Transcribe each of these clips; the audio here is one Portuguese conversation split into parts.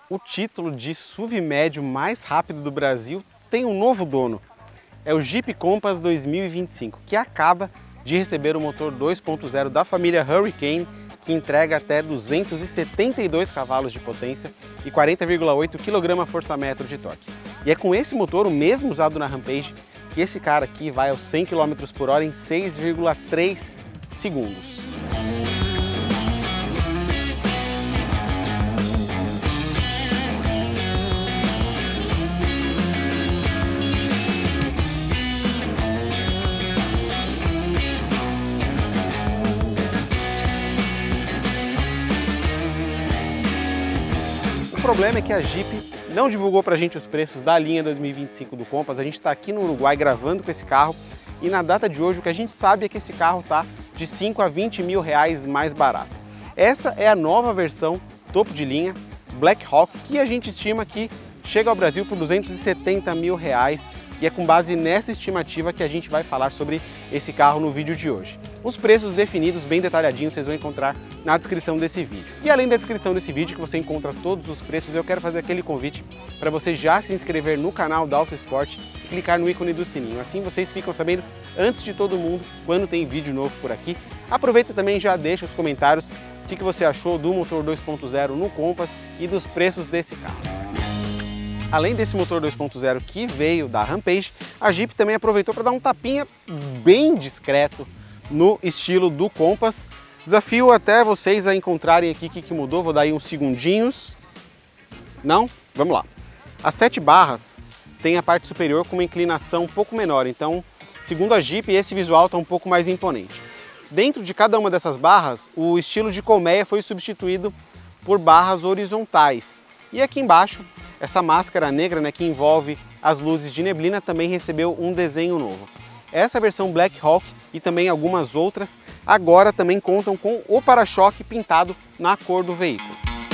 O título de SUV médio mais rápido do Brasil tem um novo dono. É o Jeep Compass 2025, que acaba de receber o motor 2.0 da família Hurricane, que entrega até 272 cavalos de potência e 40,8 kgfm de torque. E é com esse motor, o mesmo usado na Rampage, que esse cara aqui vai aos 100 km por hora em 6,3 segundos. O problema é que a Jeep não divulgou pra gente os preços da linha 2025 do Compass. A gente está aqui no Uruguai gravando com esse carro e na data de hoje o que a gente sabe é que esse carro tá de 5 a 20 mil reais mais barato. Essa é a nova versão topo de linha Black Hawk, que a gente estima que chega ao Brasil por 270 mil reais, e é com base nessa estimativa que a gente vai falar sobre esse carro no vídeo de hoje. Os preços definidos, bem detalhadinhos, vocês vão encontrar na descrição desse vídeo. E além da descrição desse vídeo, que você encontra todos os preços, eu quero fazer aquele convite para você já se inscrever no canal da Auto Esporte e clicar no ícone do sininho. Assim vocês ficam sabendo antes de todo mundo quando tem vídeo novo por aqui. Aproveita também e já deixa os comentários o que você achou do motor 2.0 no Compass e dos preços desse carro. Além desse motor 2.0 que veio da Rampage, a Jeep também aproveitou para dar um tapinha bem discreto no estilo do Compass. Desafio até vocês a encontrarem aqui o que mudou, vou dar aí uns segundinhos. Não? Vamos lá. As 7 barras tem a parte superior com uma inclinação um pouco menor, então, segundo a Jeep, esse visual está um pouco mais imponente. Dentro de cada uma dessas barras, o estilo de colmeia foi substituído por barras horizontais. E aqui embaixo, essa máscara negra, né, que envolve as luzes de neblina, também recebeu um desenho novo. Essa versão Black Hawk e também algumas outras agora também contam com o para-choque pintado na cor do veículo.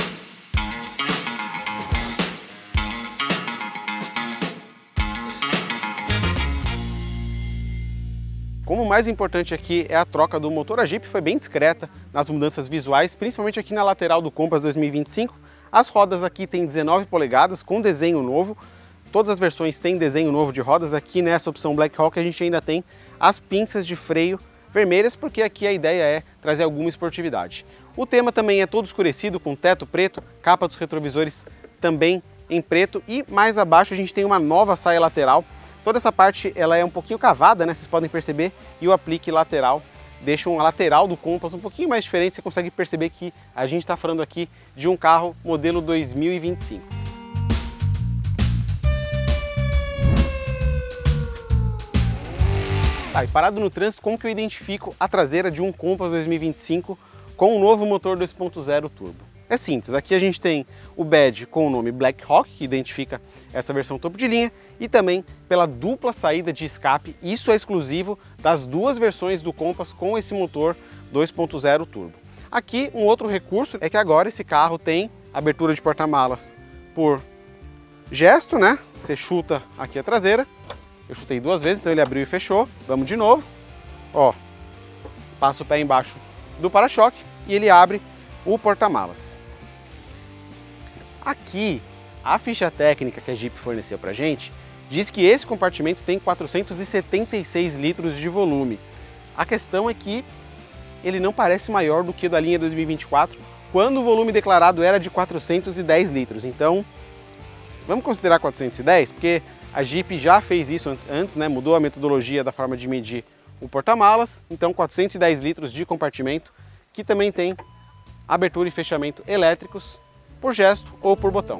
Como o mais importante aqui é a troca do motor, a Jeep foi bem discreta nas mudanças visuais, principalmente aqui na lateral do Compass 2025. As rodas aqui têm 19 polegadas com desenho novo. Todas as versões têm desenho novo de rodas. Aqui nessa opção Black Hawk a gente ainda tem as pinças de freio vermelhas, porque aqui a ideia é trazer alguma esportividade. O tema também é todo escurecido, com teto preto, capa dos retrovisores também em preto, e mais abaixo a gente tem uma nova saia lateral. Toda essa parte ela é um pouquinho cavada, né? Vocês podem perceber, e o aplique lateral deixa a lateral do Compass um pouquinho mais diferente. Você consegue perceber que a gente está falando aqui de um carro modelo 2025. Tá, e parado no trânsito, como que eu identifico a traseira de um Compass 2025 com o novo motor 2.0 turbo? É simples, aqui a gente tem o badge com o nome Black Hawk, que identifica essa versão topo de linha, e também pela dupla saída de escape. Isso é exclusivo das duas versões do Compass com esse motor 2.0 turbo. Aqui um outro recurso é que agora esse carro tem abertura de porta-malas por gesto, né? Você chuta aqui a traseira. Eu chutei 2 vezes, então ele abriu e fechou. Vamos de novo. Ó, passa o pé embaixo do para-choque e ele abre o porta-malas. Aqui, a ficha técnica que a Jeep forneceu pra gente diz que esse compartimento tem 476 litros de volume. A questão é que ele não parece maior do que o da linha 2024, quando o volume declarado era de 410 litros. Então, vamos considerar 410, porque a Jeep já fez isso antes, né? Mudou a metodologia da forma de medir o porta-malas. Então, 410 litros de compartimento, que também tem abertura e fechamento elétricos por gesto ou por botão.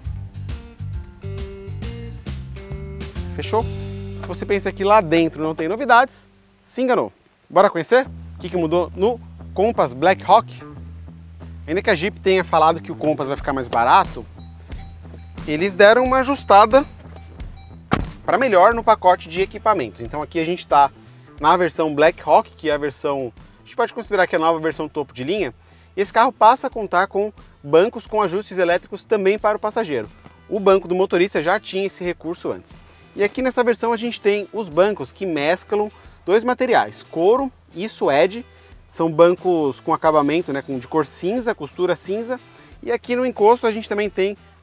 Fechou? Se você pensa que lá dentro não tem novidades, se enganou. Bora conhecer o que mudou no Compass Black Hawk? Ainda que a Jeep tenha falado que o Compass vai ficar mais barato, eles deram uma ajustada para melhor no pacote de equipamentos. Então aqui a gente está na versão Black Hawk, que é a versão, a gente pode considerar que é a nova versão topo de linha. E esse carro passa a contar com bancos com ajustes elétricos também para o passageiro. O banco do motorista já tinha esse recurso antes. E aqui nessa versão a gente tem os bancos que mesclam 2 materiais, couro e suede. São bancos com acabamento, né, de cor cinza, costura cinza. E aqui no encosto a gente também tem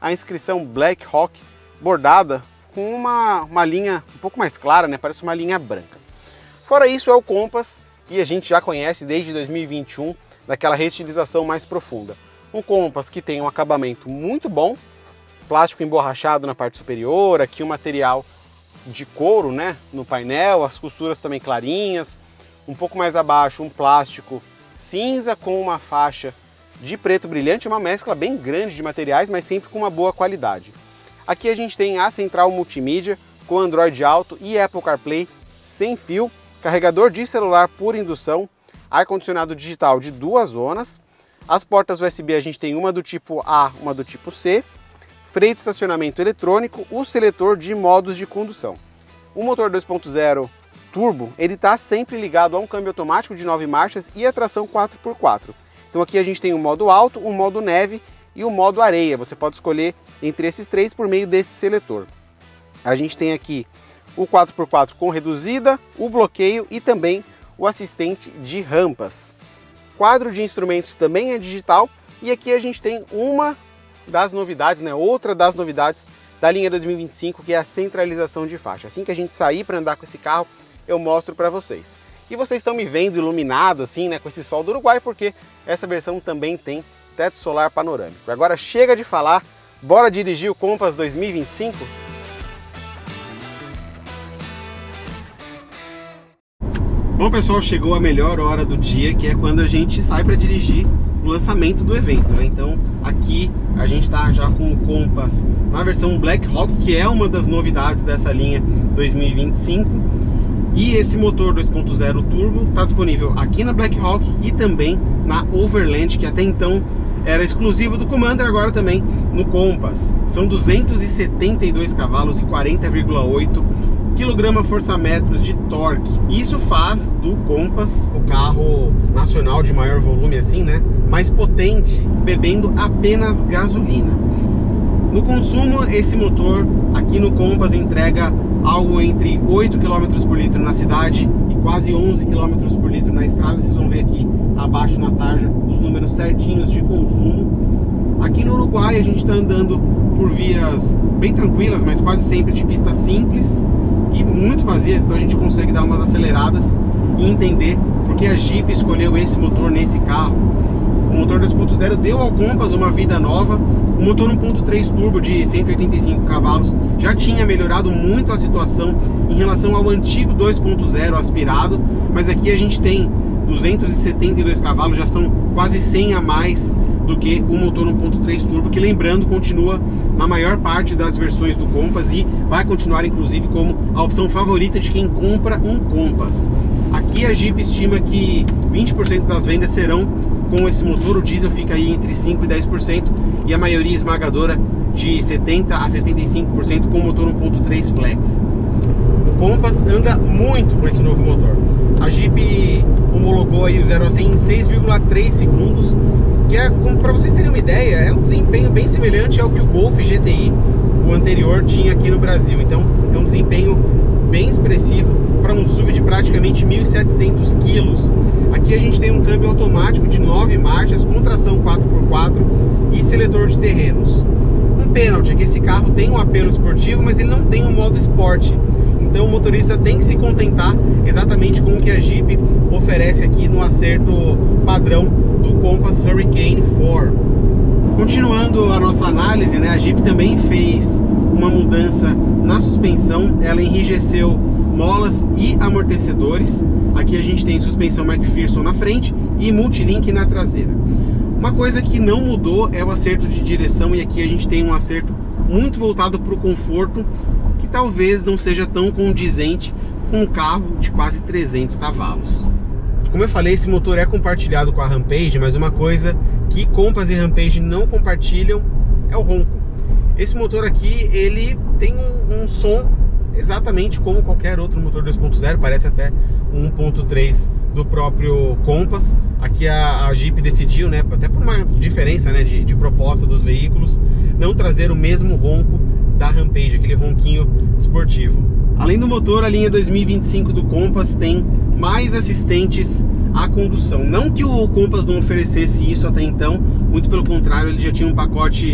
a inscrição Black Hawk bordada com uma linha um pouco mais clara, né? Parece uma linha branca. Fora isso, é o Compass que a gente já conhece desde 2021, daquela reestilização mais profunda. Um Compass que tem um acabamento muito bom, plástico emborrachado na parte superior, aqui um material de couro, né, no painel, as costuras também clarinhas, um pouco mais abaixo um plástico cinza com uma faixa de preto brilhante, uma mescla bem grande de materiais, mas sempre com uma boa qualidade. Aqui a gente tem a central multimídia com Android Auto e Apple CarPlay sem fio, carregador de celular por indução, ar-condicionado digital de 2 zonas, as portas USB a gente tem uma do tipo A, uma do tipo C, freio de estacionamento eletrônico, o seletor de modos de condução. O motor 2.0 turbo, ele está sempre ligado a um câmbio automático de 9 marchas e a tração 4x4. Então aqui a gente tem o modo alto, o modo neve e o modo areia. Você pode escolher entre esses três por meio desse seletor. A gente tem aqui o 4x4 com reduzida, o bloqueio e também o assistente de rampas. Quadro de instrumentos também é digital e aqui a gente tem uma das novidades, né? Outra das novidades da linha 2025, que é a centralização de faixa. Assim que a gente sair para andar com esse carro, eu mostro para vocês. E vocês estão me vendo iluminado assim, né, com esse sol do Uruguai, porque essa versão também tem teto solar panorâmico. Agora chega de falar, bora dirigir o Compass 2025? Bom pessoal, chegou a melhor hora do dia, que é quando a gente sai para dirigir o lançamento do evento, né? Então aqui a gente está já com o Compass na versão Black Hawk, que é uma das novidades dessa linha 2025. E esse motor 2.0 turbo está disponível aqui na Black Hawk e também na Overland, que até então era exclusivo do Commander, agora também no Compass. São 272 cavalos e 40,8 kgfm de torque. Isso faz do Compass o carro nacional de maior volume, assim, né, mais potente, bebendo apenas gasolina. No consumo, esse motor aqui no Compass entrega algo entre 8 km por litro na cidade e quase 11 km por litro na estrada. Vocês vão ver aqui abaixo na tarja os números certinhos de consumo. Aqui no Uruguai a gente está andando por vias bem tranquilas, mas quase sempre de pista simples e muito vazias, então a gente consegue dar umas aceleradas e entender porque a Jeep escolheu esse motor nesse carro. O motor 2.0 deu ao Compass uma vida nova. O motor 1.3 turbo de 185 cavalos já tinha melhorado muito a situação em relação ao antigo 2.0 aspirado, mas aqui a gente tem 272 cavalos, já são quase 100 a mais do que o motor 1.3 turbo, que, lembrando, continua na maior parte das versões do Compass e vai continuar inclusive como a opção favorita de quem compra um Compass. Aqui a Jeep estima que 20% das vendas serão com esse motor, o diesel fica aí entre 5% e 10% e a maioria esmagadora de 70% a 75% com o motor 1.3 flex. O Compass anda muito com esse novo motor. A Jeep homologou aí o 0 a 100 em 6,3 segundos, que é, para vocês terem uma ideia, é um desempenho bem semelhante ao que o Golf GTI, o anterior, tinha aqui no Brasil. Então é um desempenho bem expressivo para um SUV de praticamente 1.700 quilos. Aqui a gente tem um câmbio automático de 9 marchas, com tração 4x4 e seletor de terrenos. Um pênalti é que esse carro tem um apelo esportivo, mas ele não tem um modo esporte. Então o motorista tem que se contentar exatamente com o que a Jeep oferece aqui no acerto padrão do Compass Hurricane 4. Continuando a nossa análise, né, a Jeep também fez uma mudança na suspensão. Ela enrijeceu molas e amortecedores. Aqui a gente tem suspensão McPherson na frente e multilink na traseira. Uma coisa que não mudou é o acerto de direção, e aqui a gente tem um acerto muito voltado para o conforto, que talvez não seja tão condizente com um carro de quase 300 cavalos. Como eu falei, esse motor é compartilhado com a Rampage, mas uma coisa que Compass e Rampage não compartilham é o ronco. Esse motor aqui, ele tem um som exatamente como qualquer outro motor 2.0, parece até um 1.3 do próprio Compass. Aqui a Jeep decidiu, né, até por uma diferença, né, de proposta dos veículos, não trazer o mesmo ronco da Rampage, aquele ronquinho esportivo. Além do motor, a linha 2025 do Compass tem mais assistentes à condução. Não que o Compass não oferecesse isso até então, muito pelo contrário, ele já tinha um pacote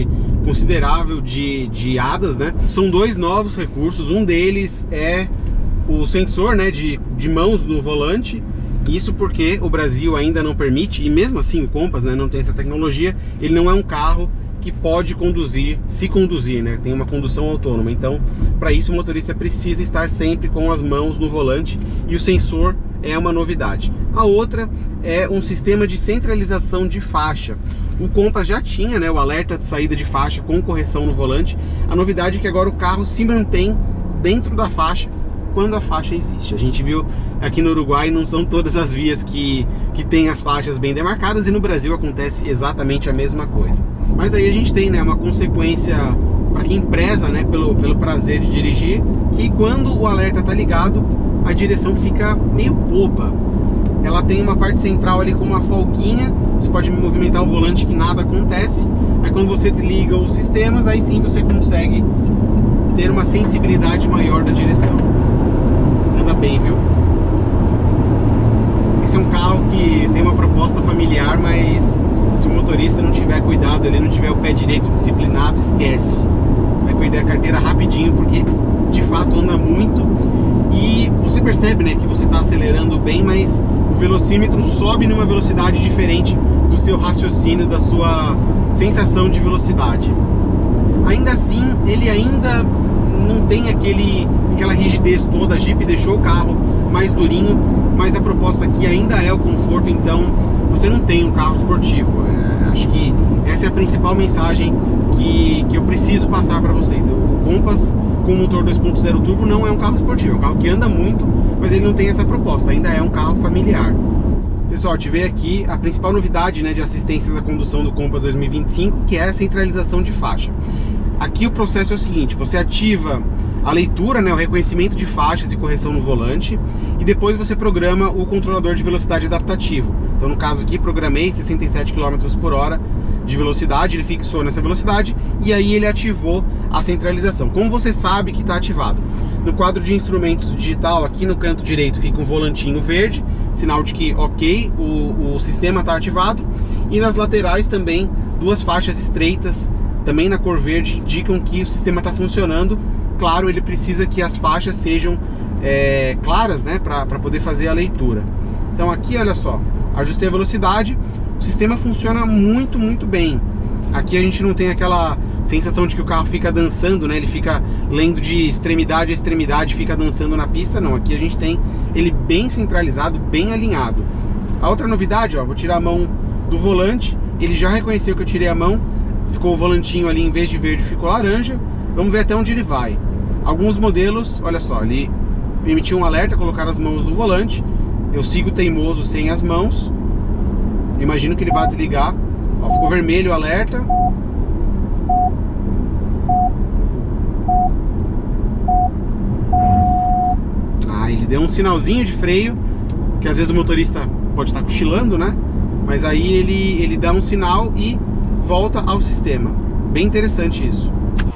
considerável de hadas, né? São dois novos recursos, um deles é o sensor, né, de mãos no volante. Isso porque o Brasil ainda não permite, e mesmo assim o Compass, né, não tem essa tecnologia. Ele não é um carro que pode conduzir, se conduzir, né? Tem uma condução autônoma. Então, para isso o motorista precisa estar sempre com as mãos no volante, e o sensor é uma novidade. A outra é um sistema de centralização de faixa. O Compass já tinha, né, o alerta de saída de faixa com correção no volante. A novidade é que agora o carro se mantém dentro da faixa quando a faixa existe. A gente viu aqui no Uruguai, não são todas as vias que tem as faixas bem demarcadas, e no Brasil acontece exatamente a mesma coisa. Mas aí a gente tem, né, uma consequência para quem preza, né, pelo prazer de dirigir, que quando o alerta está ligado, a direção fica meio boba. Ela tem uma parte central ali com uma folguinha, você pode movimentar o volante que nada acontece. Aí quando você desliga os sistemas, aí sim você consegue ter uma sensibilidade maior da direção. Anda bem, viu? Esse é um carro que tem uma proposta familiar, mas se o motorista não tiver cuidado, ele não tiver o pé direito disciplinado, esquece. Vai perder a carteira rapidinho, porque de fato anda muito. E você percebe, né, que você está acelerando bem, mas o velocímetro sobe numa velocidade diferente do seu raciocínio, da sua sensação de velocidade. Ainda assim, ele ainda não tem aquela rigidez toda. A Jeep deixou o carro mais durinho, mas a proposta aqui ainda é o conforto. Então você não tem um carro esportivo. Acho que essa é a principal mensagem que eu preciso passar para vocês. O Compass com motor 2.0 turbo não é um carro esportivo, é um carro que anda muito, mas ele não tem essa proposta, ainda é um carro familiar. Pessoal, tive aqui a principal novidade, né, de assistências à condução do Compass 2025, que é a centralização de faixa. Aqui o processo é o seguinte: você ativa a leitura, né, o reconhecimento de faixas e correção no volante, e depois você programa o controlador de velocidade adaptativo. Então no caso aqui programei 67 km por hora de velocidade, ele fixou nessa velocidade e aí ele ativou a centralização. Como você sabe que está ativado? No quadro de instrumentos digital, aqui no canto direito, fica um volantinho verde, sinal de que ok, o sistema está ativado. E nas laterais também duas faixas estreitas, também na cor verde, indicam que o sistema está funcionando. Claro, ele precisa que as faixas sejam claras, né, para poder fazer a leitura. Então aqui, olha só, ajustei a velocidade, o sistema funciona muito, muito bem. Aqui a gente não tem aquela sensação de que o carro fica dançando, né? Ele fica lendo de extremidade a extremidade, fica dançando na pista. Não, aqui a gente tem ele bem centralizado, bem alinhado. A outra novidade, ó, vou tirar a mão do volante, ele já reconheceu que eu tirei a mão, ficou o volantinho ali, em vez de verde, ficou laranja. Vamos ver até onde ele vai. Alguns modelos, olha só, ele emitiu um alerta, colocar as mãos no volante. Eu sigo teimoso sem as mãos. Imagino que ele vai desligar. Ó, ficou vermelho o alerta. Ah, ele deu um sinalzinho de freio, que às vezes o motorista pode estar cochilando, né? Mas aí ele dá um sinal e volta ao sistema. Bem interessante isso.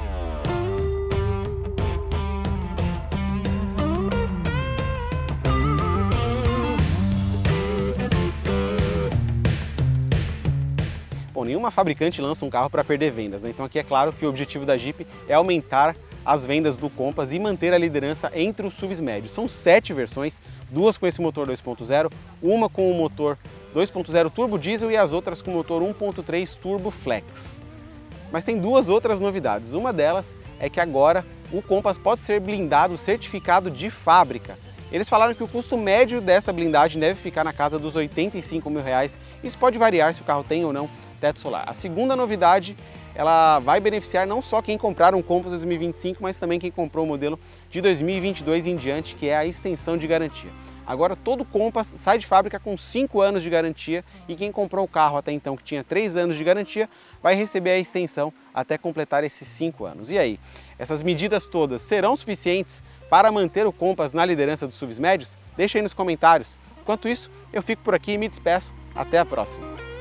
Bom, nenhuma fabricante lança um carro para perder vendas, né? Então aqui é claro que o objetivo da Jeep é aumentar as vendas do Compass e manter a liderança entre os SUVs médios. São 7 versões, 2 com esse motor 2.0, uma com o motor 2.0 turbo diesel e as outras com o motor 1.3 turbo flex. Mas tem 2 outras novidades. Uma delas é que agora o Compass pode ser blindado, certificado de fábrica. Eles falaram que o custo médio dessa blindagem deve ficar na casa dos R$85 mil. Isso pode variar se o carro tem ou não teto solar. A segunda novidade, ela vai beneficiar não só quem comprar um Compass 2025, mas também quem comprou o modelo de 2022 em diante, que é a extensão de garantia. Agora todo Compass sai de fábrica com 5 anos de garantia e quem comprou o carro até então, que tinha 3 anos de garantia, vai receber a extensão até completar esses 5 anos. E aí, essas medidas todas serão suficientes para manter o Compass na liderança dos SUVs médios? Deixa aí nos comentários. Enquanto isso, eu fico por aqui e me despeço. Até a próxima!